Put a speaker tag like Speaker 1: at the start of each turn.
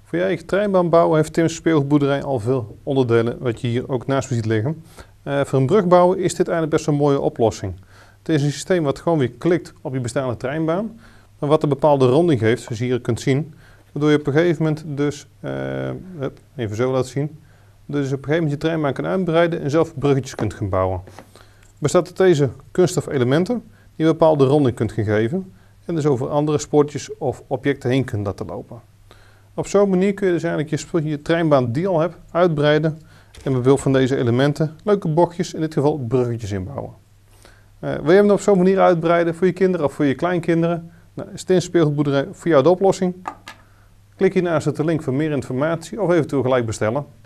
Speaker 1: Voor je eigen treinbaan bouwen heeft Tim's speelgoedboerderij al veel onderdelen wat je hier ook naast me ziet liggen. Voor een brug bouwen is dit eigenlijk best een mooie oplossing. Het is een systeem wat gewoon weer klikt op je bestaande treinbaan, maar wat een bepaalde ronding geeft, zoals je hier kunt zien. Waardoor je op een gegeven moment dus, even zo laten zien, dus op een gegeven moment je treinbaan kan uitbreiden en zelf bruggetjes kunt gaan bouwen. Het bestaat uit deze kunststof elementen die een bepaalde ronding kunt gaan geven en dus over andere spoortjes of objecten heen kunt laten lopen. Op zo'n manier kun je dus eigenlijk je treinbaan die je al hebt uitbreiden en met behulp van deze elementen leuke bochtjes, in dit geval bruggetjes inbouwen. Wil je hem op zo'n manier uitbreiden voor je kinderen of voor je kleinkinderen? Nou, is Tim's speelgoedboerderij voor jou de oplossing? Klik hiernaast op de link voor meer informatie of eventueel gelijk bestellen.